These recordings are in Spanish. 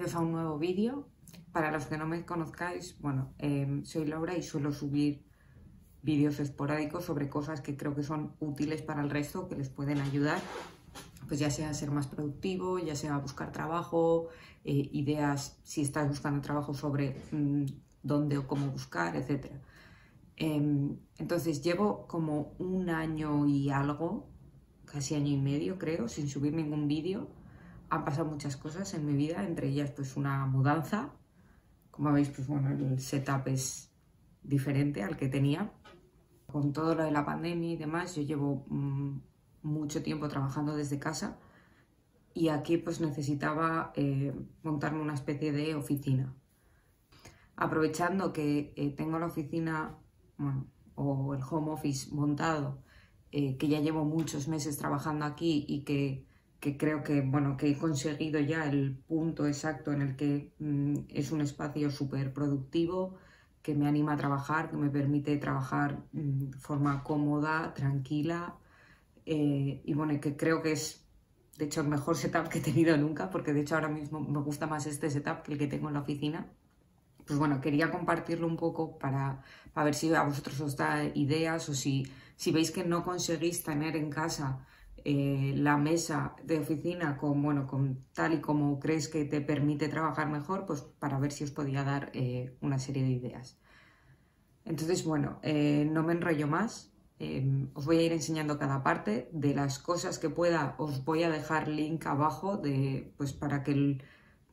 bienvenidos a un nuevo vídeo. Para los que no me conozcáis, bueno, soy Laura y suelo subir vídeos esporádicos sobre cosas que creo que son útiles para el resto, que les pueden ayudar, pues ya sea a ser más productivo, ya sea a buscar trabajo, ideas si estás buscando trabajo sobre dónde o cómo buscar, etc. Entonces llevo como un año y algo, casi año y medio creo, sin subir ningún vídeo. Han pasado muchas cosas en mi vida, entre ellas pues una mudanza. Como veis, pues bueno, el setup es diferente al que tenía. Con todo lo de la pandemia y demás, yo llevo mucho tiempo trabajando desde casa y aquí pues necesitaba montarme una especie de oficina. Aprovechando que tengo la oficina, bueno, o el home office montado, que ya llevo muchos meses trabajando aquí y que creo que, bueno, que he conseguido ya el punto exacto en el que es un espacio súper productivo, que me anima a trabajar, que me permite trabajar de forma cómoda, tranquila, y bueno, que creo que es, de hecho, el mejor setup que he tenido nunca, porque de hecho ahora mismo me gusta más este setup que el que tengo en la oficina. Pues bueno, quería compartirlo un poco para ver si a vosotros os da ideas o si veis que no conseguís tener en casa la mesa de oficina con tal y como crees que te permite trabajar mejor, pues para ver si os podía dar una serie de ideas. Entonces, bueno, no me enrollo más. Os voy a ir enseñando cada parte. De las cosas que pueda, os voy a dejar link abajo pues para que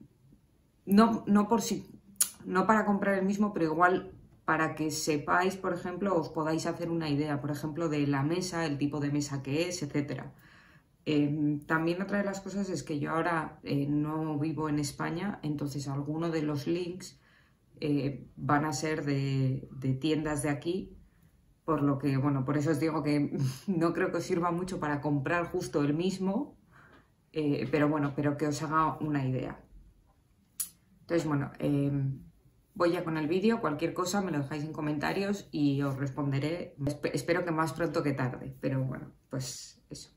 no para comprar el mismo, pero igual para que sepáis, por ejemplo, os podáis hacer una idea, por ejemplo, de la mesa, el tipo de mesa que es, etc. También otra de las cosas es que yo ahora no vivo en España, entonces algunos de los links van a ser de tiendas de aquí, por lo que, bueno, por eso os digo que no creo que os sirva mucho para comprar justo el mismo, pero bueno, pero que os haga una idea. Entonces, bueno, voy ya con el vídeo. Cualquier cosa me lo dejáis en comentarios y os responderé. Espero que más pronto que tarde, pero bueno, pues eso.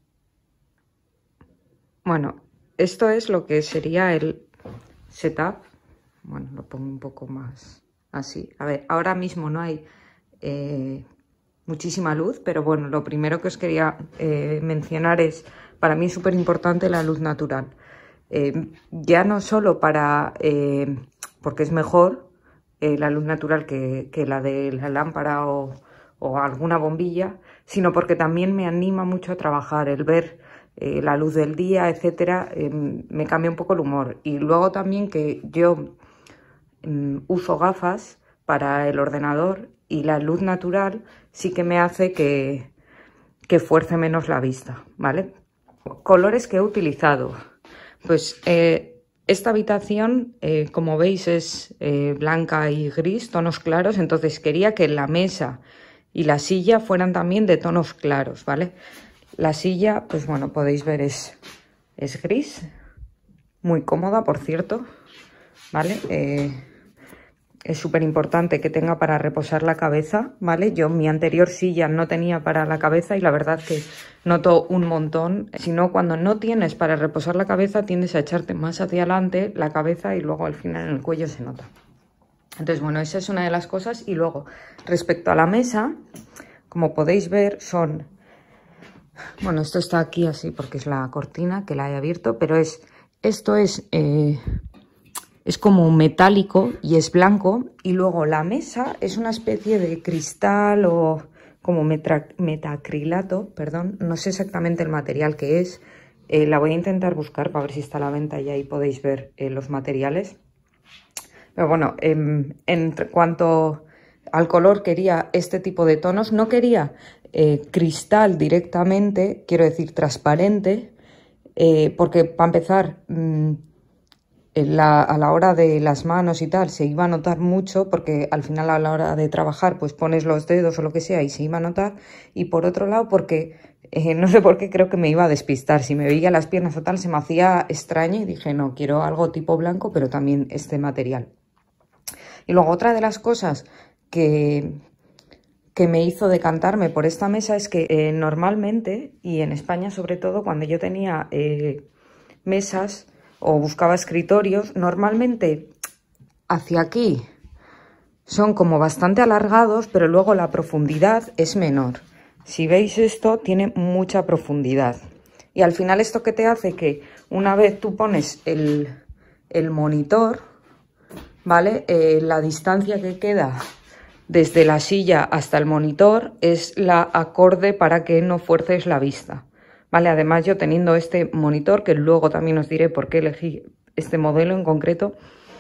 Bueno, esto es lo que sería el setup. Bueno, lo pongo un poco más así. A ver, ahora mismo no hay muchísima luz, pero bueno, lo primero que os quería mencionar es, para mí es súper importante la luz natural. Ya no solo porque es mejor la luz natural que la de la lámpara o alguna bombilla, sino porque también me anima mucho a trabajar, el ver la luz del día, etcétera, me cambia un poco el humor. Y luego también que yo uso gafas para el ordenador y la luz natural sí que me hace que fuerce menos la vista, ¿vale? Colores que he utilizado. Pues esta habitación, como veis, es blanca y gris, tonos claros, entonces quería que la mesa y la silla fueran también de tonos claros, ¿vale? La silla, pues bueno, podéis ver, es gris, muy cómoda, por cierto, ¿vale? Es súper importante que tenga para reposar la cabeza, ¿vale? Yo mi anterior silla no tenía para la cabeza y la verdad que noto un montón. Si no, cuando no tienes para reposar la cabeza, tiendes a echarte más hacia adelante la cabeza y luego al final en el cuello se nota. Entonces, bueno, esa es una de las cosas. Y luego, respecto a la mesa, como podéis ver, son... Bueno, esto está aquí así porque es la cortina que la he abierto, pero esto es como metálico y es blanco, y luego la mesa es una especie de cristal o como metacrilato, perdón, no sé exactamente el material que es, la voy a intentar buscar para ver si está a la venta y ahí podéis ver los materiales. Pero bueno, en cuanto al color quería este tipo de tonos, no quería cristal directamente, quiero decir transparente, porque para empezar... a la hora de las manos y tal se iba a notar mucho, porque al final a la hora de trabajar pues pones los dedos o lo que sea y se iba a notar. Y por otro lado porque no sé por qué, creo que me iba a despistar, si me veía las piernas o tal se me hacía extraño y dije no, quiero algo tipo blanco pero también este material. Y luego otra de las cosas que me hizo decantarme por esta mesa es que normalmente, y en España sobre todo, cuando yo tenía mesas o buscaba escritorios, normalmente hacia aquí son como bastante alargados, pero luego la profundidad es menor. Si veis esto, tiene mucha profundidad. Y al final esto que te hace que una vez tú pones el monitor, ¿vale? La distancia que queda desde la silla hasta el monitor es la acorde para que no fuerces la vista, ¿vale? Además, yo teniendo este monitor, que luego también os diré por qué elegí este modelo en concreto,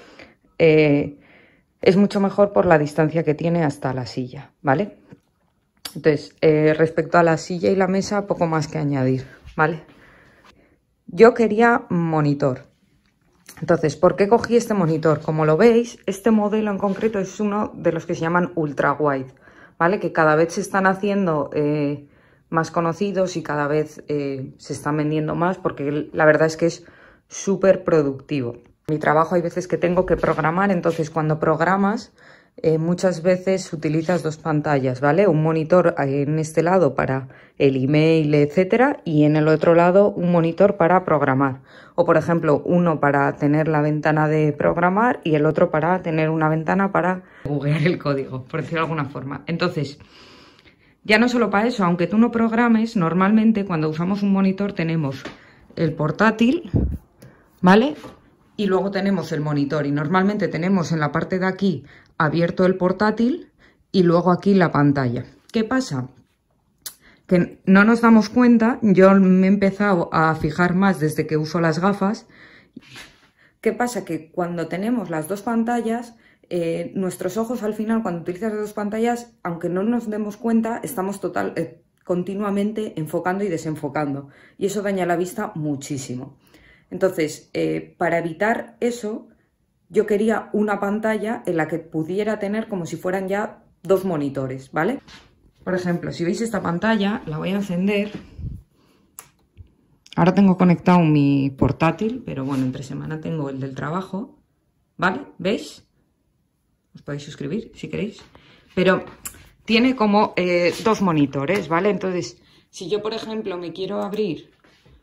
es mucho mejor por la distancia que tiene hasta la silla, ¿vale? Entonces, respecto a la silla y la mesa, poco más que añadir, ¿vale? Yo quería monitor. Entonces, ¿por qué cogí este monitor? Como lo veis, este modelo en concreto es uno de los que se llaman ultra wide, ¿vale? Que cada vez se están haciendo más conocidos y cada vez se están vendiendo más, porque la verdad es que es súper productivo. En mi trabajo hay veces que tengo que programar, entonces cuando programas muchas veces utilizas dos pantallas, ¿vale? Un monitor en este lado para el email, etcétera, y en el otro lado un monitor para programar. O, por ejemplo, uno para tener la ventana de programar y el otro para tener una ventana para googlear el código, por decirlo de alguna forma. Entonces, ya no solo para eso, aunque tú no programes, normalmente cuando usamos un monitor tenemos el portátil, ¿vale? Y luego tenemos el monitor y normalmente tenemos en la parte de aquí abierto el portátil y luego aquí la pantalla. ¿Qué pasa? Que no nos damos cuenta, yo me he empezado a fijar más desde que uso las gafas. ¿Qué pasa? Que cuando tenemos las dos pantallas, nuestros ojos al final, cuando utilizas las dos pantallas, aunque no nos demos cuenta, estamos continuamente enfocando y desenfocando. Y eso daña la vista muchísimo. Entonces, para evitar eso, yo quería una pantalla en la que pudiera tener como si fueran ya dos monitores, ¿vale? Por ejemplo, si veis esta pantalla, la voy a encender. Ahora tengo conectado mi portátil, pero bueno, entre semana tengo el del trabajo, ¿vale? ¿Veis? Os podéis suscribir si queréis. Pero tiene como dos monitores, ¿vale? Entonces, si yo, por ejemplo, me quiero abrir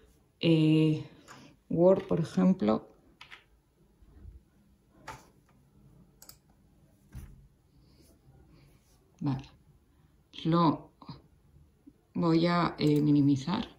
Word, por ejemplo, vale, lo voy a minimizar.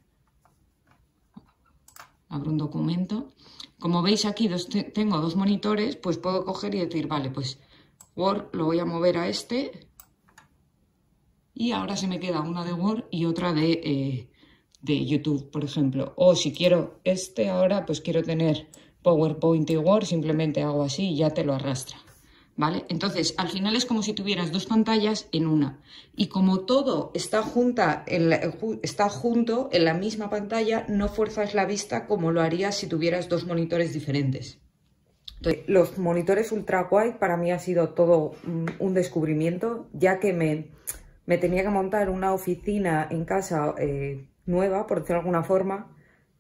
Abro un documento. Como veis aquí tengo dos monitores, pues puedo coger y decir, vale, pues Word lo voy a mover a este y ahora se me queda una de Word y otra de YouTube, por ejemplo. O si quiero ahora, pues quiero tener PowerPoint y Word, simplemente hago así y ya te lo arrastra, ¿vale? Entonces, al final es como si tuvieras dos pantallas en una. Y como todo está junto en la misma pantalla, no fuerzas la vista como lo harías si tuvieras dos monitores diferentes. Entonces, los monitores ultra wide para mí ha sido todo un descubrimiento, ya que me tenía que montar una oficina en casa nueva, por decirlo de alguna forma.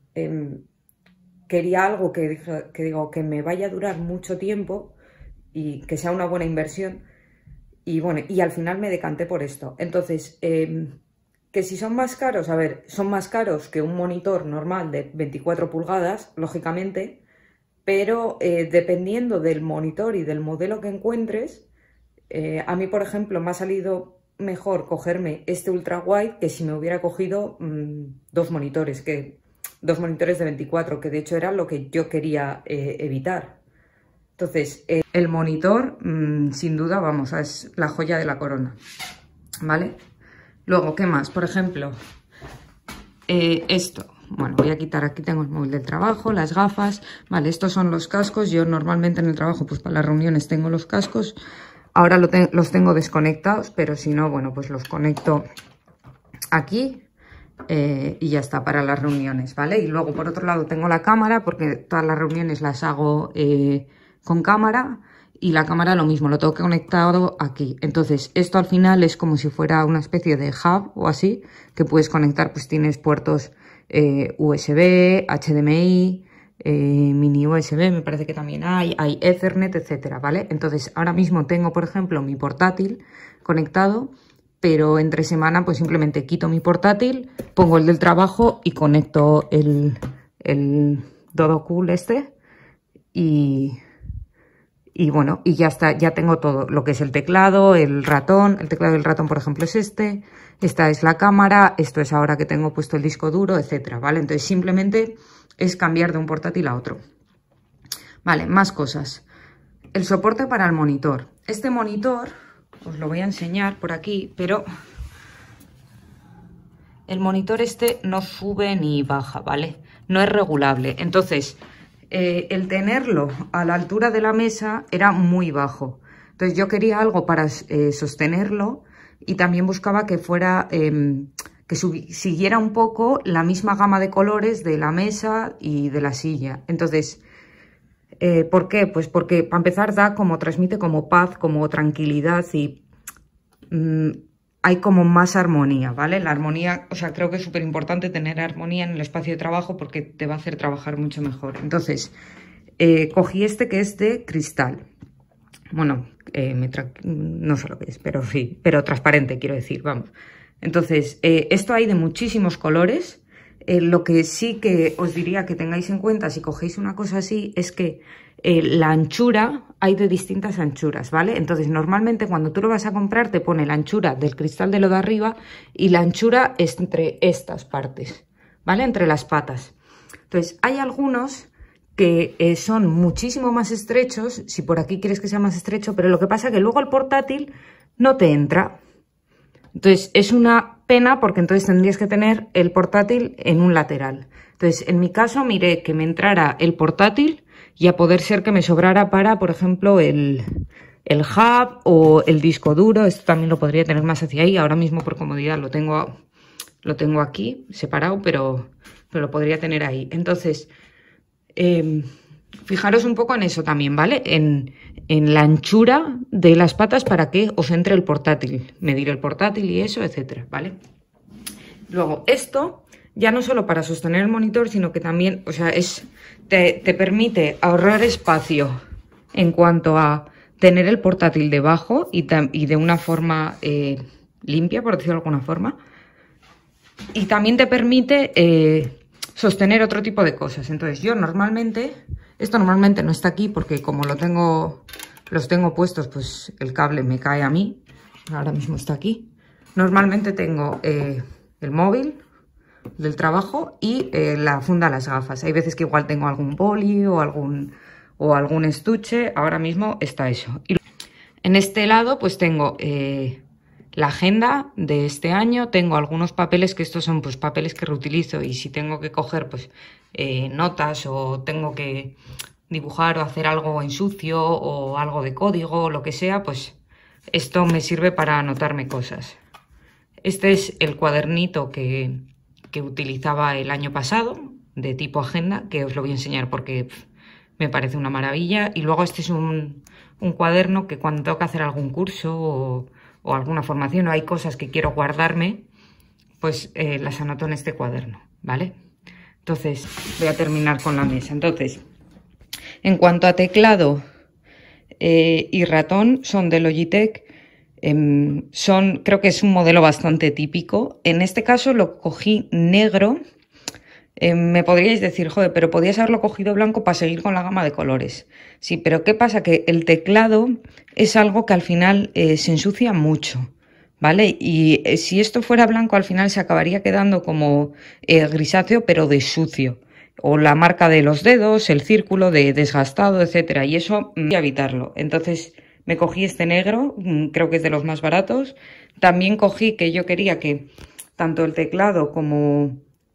Quería algo que me vaya a durar mucho tiempo y que sea una buena inversión. Y bueno, y al final me decanté por esto. Entonces, que si son más caros, a ver, son más caros que un monitor normal de 24 pulgadas, lógicamente, pero dependiendo del monitor y del modelo que encuentres, a mí, por ejemplo, me ha salido mejor cogerme este ultra wide que si me hubiera cogido dos monitores de 24, que de hecho era lo que yo quería evitar. Entonces, el monitor, sin duda, vamos, es la joya de la corona, ¿vale? Luego, ¿qué más? Por ejemplo, esto. Bueno, voy a quitar, aquí tengo el móvil del trabajo, las gafas, vale, estos son los cascos. Yo normalmente en el trabajo, pues para las reuniones tengo los cascos. Ahora los tengo desconectados, pero si no, bueno, pues los conecto aquí y ya está para las reuniones, ¿vale? Y luego, por otro lado, tengo la cámara, porque todas las reuniones las hago con cámara, y la cámara lo mismo, lo tengo conectado aquí. Entonces, esto al final es como si fuera una especie de hub o así, que puedes conectar, pues tienes puertos USB, HDMI, mini USB, me parece que también hay Ethernet, etcétera, ¿vale? Entonces, ahora mismo tengo, por ejemplo, mi portátil conectado, pero entre semana pues simplemente quito mi portátil, pongo el del trabajo y conecto el Dodo Cool este y bueno, y ya está, ya tengo todo, lo que es el teclado, el ratón. El teclado del ratón, por ejemplo, es este. Esta es la cámara, esto es ahora que tengo puesto el disco duro, etcétera, ¿vale? Entonces simplemente es cambiar de un portátil a otro. Vale, más cosas. El soporte para el monitor. Este monitor, os lo voy a enseñar por aquí, pero el monitor este no sube ni baja, ¿vale? No es regulable. Entonces, el tenerlo a la altura de la mesa era muy bajo. Entonces yo quería algo para sostenerlo y también buscaba que fuera, que siguiera un poco la misma gama de colores de la mesa y de la silla. Entonces, ¿por qué? Pues porque para empezar transmite como paz, como tranquilidad y hay como más armonía, ¿vale? La armonía, o sea, creo que es súper importante tener armonía en el espacio de trabajo porque te va a hacer trabajar mucho mejor. Entonces, cogí este que es de cristal. Bueno, no sé lo que es, pero sí, pero transparente, quiero decir, vamos. Entonces, esto hay de muchísimos colores. Lo que sí que os diría que tengáis en cuenta si cogéis una cosa así es que la anchura, hay de distintas anchuras, ¿vale? Entonces, normalmente cuando tú lo vas a comprar te pone la anchura del cristal de lo de arriba y la anchura es entre estas partes, ¿vale? Entre las patas. Entonces, hay algunos que son muchísimo más estrechos, si por aquí quieres que sea más estrecho, pero lo que pasa es que luego el portátil no te entra. Entonces, es una pena porque entonces tendrías que tener el portátil en un lateral. Entonces, en mi caso, miré que me entrara el portátil y a poder ser que me sobrara para, por ejemplo, el hub o el disco duro. Esto también lo podría tener más hacia ahí. Ahora mismo, por comodidad, lo tengo aquí separado, pero lo podría tener ahí. Entonces, fijaros un poco en eso también, ¿vale? En la anchura de las patas para que os entre el portátil, medir el portátil y eso, etcétera, ¿vale? Luego, esto ya no solo para sostener el monitor, sino que también, o sea, te permite ahorrar espacio en cuanto a tener el portátil debajo y de una forma limpia, por decirlo de alguna forma. Y también te permite sostener otro tipo de cosas. Entonces yo normalmente, esto normalmente no está aquí porque como los tengo puestos, pues el cable me cae a mí. Ahora mismo está aquí. Normalmente tengo el móvil del trabajo y la funda de las gafas. Hay veces que igual tengo algún boli o algún estuche. Ahora mismo está eso. Y en este lado pues tengo la agenda de este año, tengo algunos papeles que estos son pues papeles que reutilizo y si tengo que coger pues notas o tengo que dibujar o hacer algo en sucio o algo de código o lo que sea, pues esto me sirve para anotarme cosas. Este es el cuadernito que utilizaba el año pasado de tipo agenda, que os lo voy a enseñar porque me parece una maravilla. Y luego este es un cuaderno que cuando tengo que hacer algún curso o alguna formación o hay cosas que quiero guardarme, pues las anoto en este cuaderno, ¿vale? Entonces voy a terminar con la mesa. Entonces, en cuanto a teclado y ratón, son de Logitech. Creo que es un modelo bastante típico. En este caso lo cogí negro. Me podríais decir, joder, pero podías haberlo cogido blanco para seguir con la gama de colores. Sí, pero ¿qué pasa? Que el teclado es algo que al final se ensucia mucho, ¿vale? Y si esto fuera blanco, al final se acabaría quedando como grisáceo, pero de sucio. O la marca de los dedos, el círculo de desgastado, etcétera. Y eso voy a evitarlo. Entonces me cogí este negro, creo que es de los más baratos. También cogí que yo quería que tanto el teclado como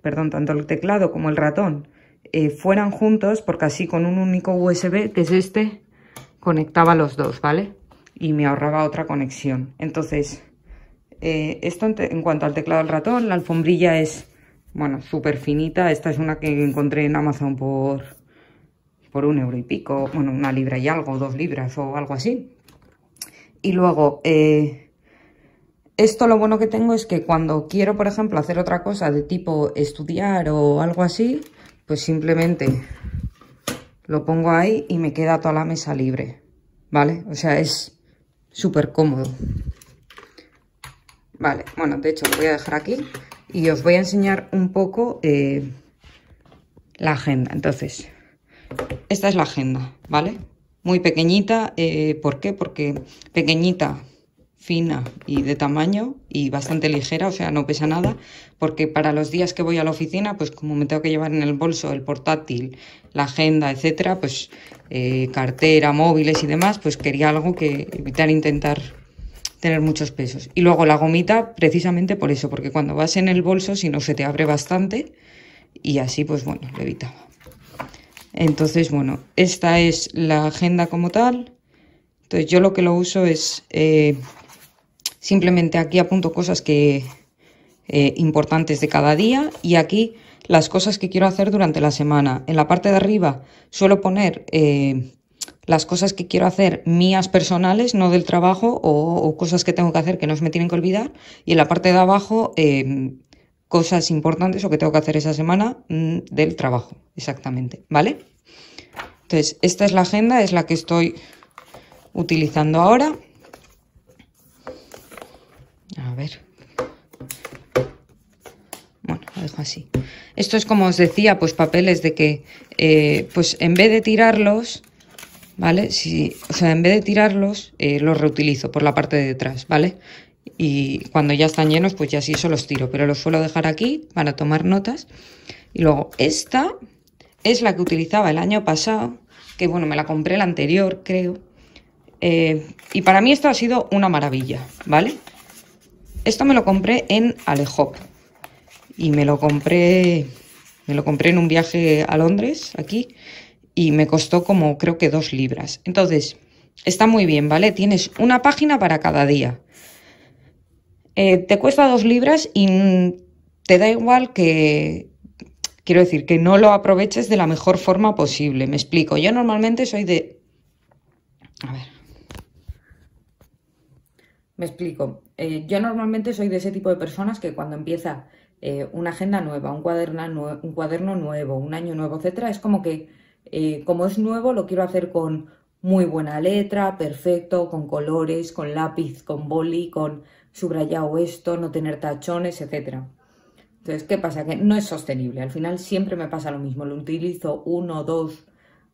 el ratón fueran juntos, porque así con un único USB, que es este, conectaba los dos, ¿vale? Y me ahorraba otra conexión. Entonces, esto en cuanto al teclado del ratón, la alfombrilla es, bueno, súper finita. Esta es una que encontré en Amazon por 1 euro y pico, bueno, 1 libra y algo, 2 libras o algo así. Y luego, esto lo bueno que tengo es que cuando quiero, por ejemplo, hacer otra cosa de tipo estudiar o algo así, pues simplemente lo pongo ahí y me queda toda la mesa libre, ¿vale? O sea, es súper cómodo. Vale, bueno, de hecho lo voy a dejar aquí y os voy a enseñar un poco la agenda. Entonces, esta es la agenda, ¿vale? Muy pequeñita, ¿por qué? Porque pequeñita, fina y de tamaño y bastante ligera, o sea, no pesa nada, porque para los días que voy a la oficina, pues como me tengo que llevar en el bolso el portátil, la agenda, etcétera, pues cartera, móviles y demás, pues quería algo que evitar intentar tener muchos pesos. Y luego la gomita, precisamente por eso, porque cuando vas en el bolso, si no se te abre bastante y así, pues bueno, lo evitaba. Entonces, bueno, esta es la agenda como tal. Entonces yo lo que lo uso es simplemente aquí apunto cosas que importantes de cada día y aquí las cosas que quiero hacer durante la semana. En la parte de arriba suelo poner las cosas que quiero hacer mías personales, no del trabajo, o cosas que tengo que hacer que no se me tienen que olvidar. Y en la parte de abajo cosas importantes o que tengo que hacer esa semana del trabajo, exactamente, ¿vale? Entonces, esta es la agenda, es la que estoy utilizando ahora. A ver. Bueno, lo dejo así. Esto es como os decía, pues papeles de que, pues en vez de tirarlos, ¿vale? O sea, en vez de tirarlos, los reutilizo por la parte de detrás, ¿vale? Y cuando ya están llenos, pues ya sí, eso los tiro, pero los suelo dejar aquí para tomar notas. Y luego esta es la que utilizaba el año pasado, que bueno, me la compré la anterior, creo. Y para mí esto ha sido una maravilla, ¿vale? Esto me lo compré en Alehop. Y me lo compré en un viaje a Londres, aquí, y me costó como, creo que 2 libras. Entonces, está muy bien, ¿vale? Tienes una página para cada día. Te cuesta 2 libras y te da igual que... Quiero decir, que no lo aproveches de la mejor forma posible. Me explico. Yo normalmente soy de... A ver. Me explico. Yo normalmente soy de ese tipo de personas que cuando empieza una agenda nueva, un cuaderno nuevo, un año nuevo, etcétera, es como que, como es nuevo, lo quiero hacer con muy buena letra, perfecto, con colores, con lápiz, con boli, con subrayado esto, no tener tachones, etcétera. Entonces, ¿qué pasa? Que no es sostenible. Al final siempre me pasa lo mismo. Lo utilizo 1, 2,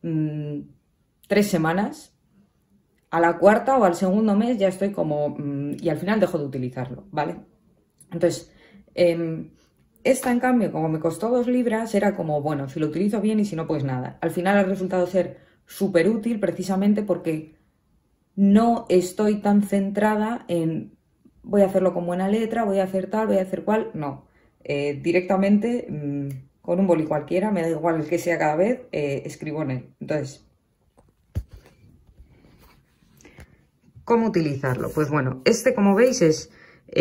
3 semanas. A la cuarta o al segundo mes ya estoy como... y al final dejo de utilizarlo, ¿vale? Entonces, esta en cambio, como me costó 2 libras, era como, bueno, si lo utilizo bien y si no, pues nada. Al final ha resultado ser súper útil precisamente porque no estoy tan centrada en voy a hacerlo con buena letra, voy a hacer tal, voy a hacer cual. No, directamente con un boli cualquiera, me da igual el que sea cada vez, escribo en él. Entonces, ¿cómo utilizarlo? Pues bueno, este como veis es...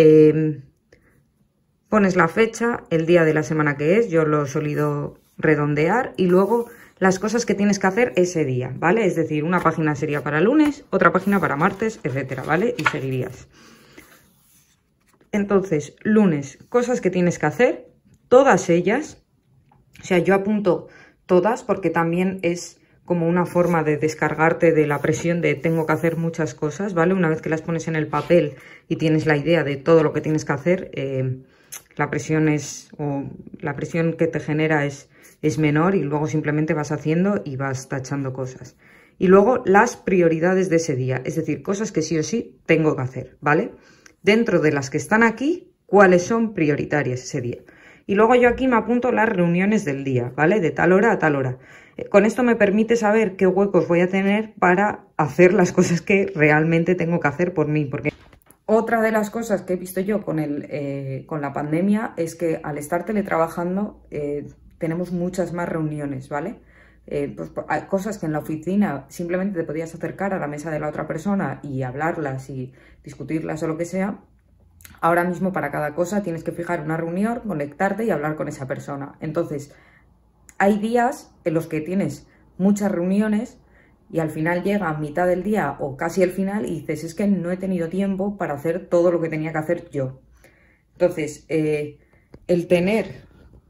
pones la fecha, el día de la semana que es, yo lo he solido redondear y luego las cosas que tienes que hacer ese día, ¿vale? Es decir, una página sería para lunes, otra página para martes, etcétera, ¿vale? Y seguirías. Entonces, lunes, cosas que tienes que hacer, todas ellas, o sea, yo apunto todas porque también es como una forma de descargarte de la presión de tengo que hacer muchas cosas, ¿vale? Una vez que las pones en el papel y tienes la idea de todo lo que tienes que hacer, la presión que te genera es menor y luego simplemente vas haciendo y vas tachando cosas. Y luego las prioridades de ese día, es decir, cosas que sí o sí tengo que hacer, ¿vale? Dentro de las que están aquí, cuáles son prioritarias ese día. Y luego yo aquí me apunto las reuniones del día, ¿vale? De tal hora a tal hora. Con esto me permite saber qué huecos voy a tener para hacer las cosas que realmente tengo que hacer por mí. Porque otra de las cosas que he visto yo con la pandemia es que al estar teletrabajando tenemos muchas más reuniones, ¿vale? Pues hay cosas que en la oficina simplemente te podías acercar a la mesa de la otra persona y hablarlas y discutirlas o lo que sea. Ahora mismo para cada cosa tienes que fijar una reunión, conectarte y hablar con esa persona. Entonces, hay días en los que tienes muchas reuniones y al final llega a mitad del día o casi el final y dices, es que no he tenido tiempo para hacer todo lo que tenía que hacer yo. Entonces, el tener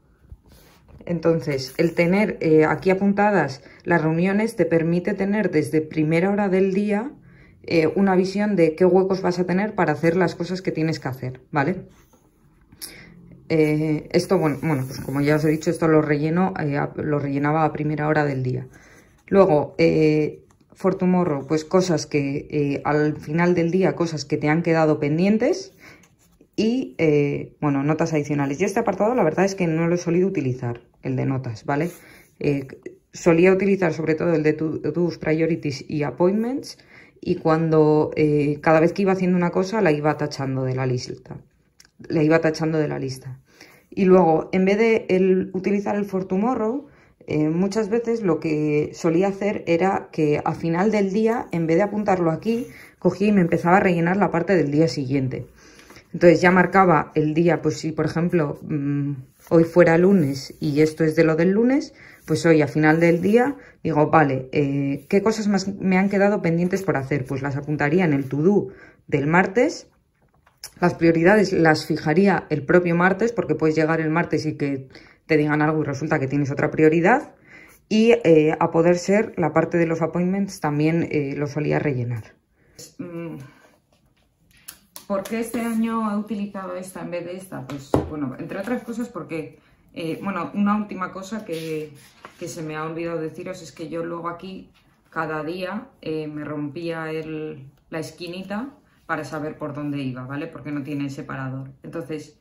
aquí apuntadas las reuniones te permite tener desde primera hora del día una visión de qué huecos vas a tener para hacer las cosas que tienes que hacer, ¿vale? Esto, bueno, pues como ya os he dicho, esto lo rellenaba a primera hora del día. Luego, for tomorrow, pues cosas que al final del día, cosas que te han quedado pendientes. Y, bueno, notas adicionales. Yo este apartado la verdad es que no lo he solido utilizar, el de notas, ¿vale? Solía utilizar sobre todo el de tus priorities y appointments, y cuando cada vez que iba haciendo una cosa la iba tachando de la lista. Y luego, en vez de utilizar el for tomorrow, muchas veces lo que solía hacer era que a final del día, en vez de apuntarlo aquí, cogía y me empezaba a rellenar la parte del día siguiente. Entonces ya marcaba el día, pues si por ejemplo hoy fuera lunes y esto es de lo del lunes, pues hoy a final del día digo, vale, ¿qué cosas más me han quedado pendientes por hacer? Pues las apuntaría en el to-do del martes. Las prioridades las fijaría el propio martes, porque puedes llegar el martes y que te digan algo y resulta que tienes otra prioridad. Y a poder ser, la parte de los appointments también lo solía rellenar. ¿Por qué este año he utilizado esta en vez de esta? Pues bueno, entre otras cosas porque, bueno, una última cosa que se me ha olvidado deciros es que yo luego aquí cada día me rompía la esquinita para saber por dónde iba, ¿vale? Porque no tiene separador. Entonces,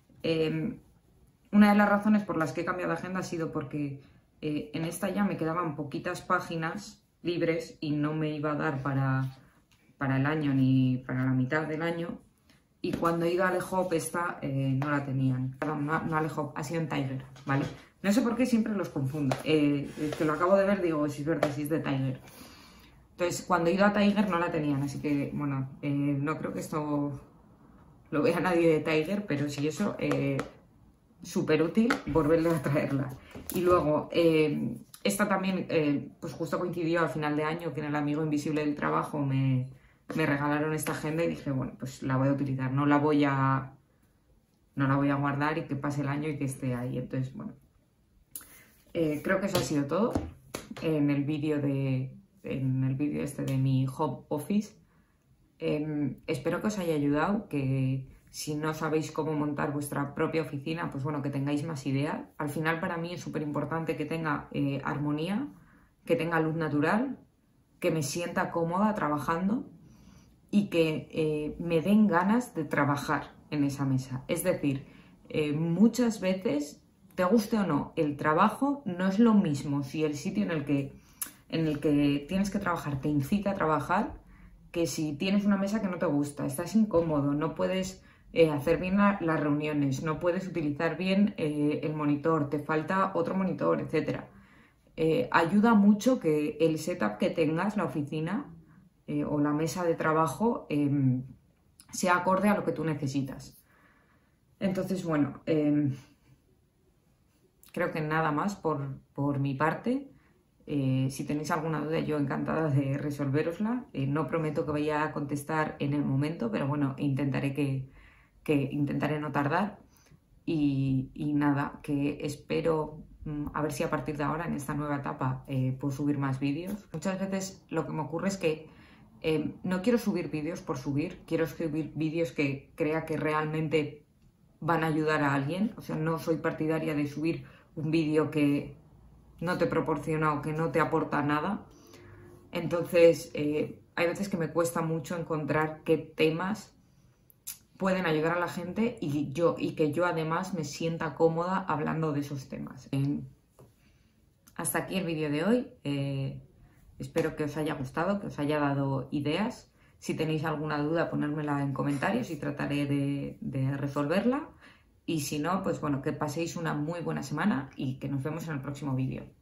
una de las razones por las que he cambiado de agenda ha sido porque en esta ya me quedaban poquitas páginas libres y no me iba a dar para el año ni para la mitad del año, y cuando he ido a Alehop esta no la tenían. Perdón, no Alehop, ha sido en Tiger, ¿vale? No sé por qué siempre los confundo, que lo acabo de ver, digo, si es verdad, si es de Tiger. Entonces, cuando he ido a Tiger no la tenían, así que, bueno, no creo que esto lo vea nadie de Tiger, pero sí eso, súper útil volverle a traerla. Y luego, esta también, pues justo coincidió al final de año que en el amigo invisible del trabajo me regalaron esta agenda y dije, bueno, pues la voy a utilizar, no la voy a guardar y que pase el año y que esté ahí. Entonces, bueno, creo que eso ha sido todo en el vídeo este de mi home office. Espero que os haya ayudado, que si no sabéis cómo montar vuestra propia oficina, pues bueno, que tengáis más ideas. Al final para mí es súper importante que tenga armonía, que tenga luz natural, que me sienta cómoda trabajando y que me den ganas de trabajar en esa mesa. Es decir, muchas veces, te guste o no, el trabajo no es lo mismo si el sitio en el que tienes que trabajar te incita a trabajar, que si tienes una mesa que no te gusta, estás incómodo, no puedes hacer bien las reuniones, no puedes utilizar bien el monitor, te falta otro monitor, etc. Ayuda mucho que el setup que tengas, la oficina o la mesa de trabajo, sea acorde a lo que tú necesitas. Entonces, bueno, creo que nada más por mi parte. Si tenéis alguna duda, yo encantada de resolverosla. No prometo que vaya a contestar en el momento, pero bueno, intentaré intentaré no tardar. Y nada, que espero a ver si a partir de ahora, en esta nueva etapa, puedo subir más vídeos. Muchas veces lo que me ocurre es que no quiero subir vídeos por subir, quiero subir vídeos que crea que realmente van a ayudar a alguien. O sea, no soy partidaria de subir un vídeo que no te proporciona o que no te aporta nada. Entonces, hay veces que me cuesta mucho encontrar qué temas pueden ayudar a la gente y que yo además me sienta cómoda hablando de esos temas. Hasta aquí el vídeo de hoy. Espero que os haya gustado, que os haya dado ideas. Si tenéis alguna duda, ponérmela en comentarios y trataré de resolverla. Y si no, pues bueno, que paséis una muy buena semana y que nos vemos en el próximo vídeo.